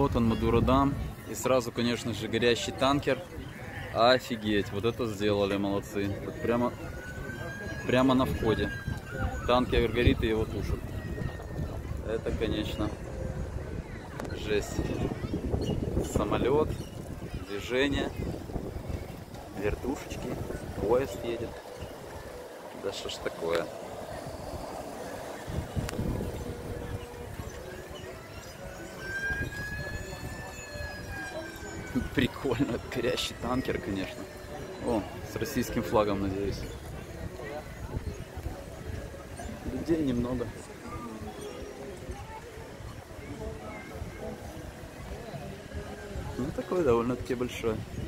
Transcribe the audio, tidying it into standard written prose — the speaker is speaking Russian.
Вот он, Мадуродам. И сразу, конечно же, горящий танкер. Офигеть, вот это сделали, молодцы. Вот прямо на входе. Танкер горит и его тушат. Это, конечно, жесть. Самолет, движение, вертушечки, поезд едет. Да что ж такое? Прикольно, горящий танкер, конечно. О, с российским флагом, надеюсь. Людей немного. Ну, такой довольно-таки большой.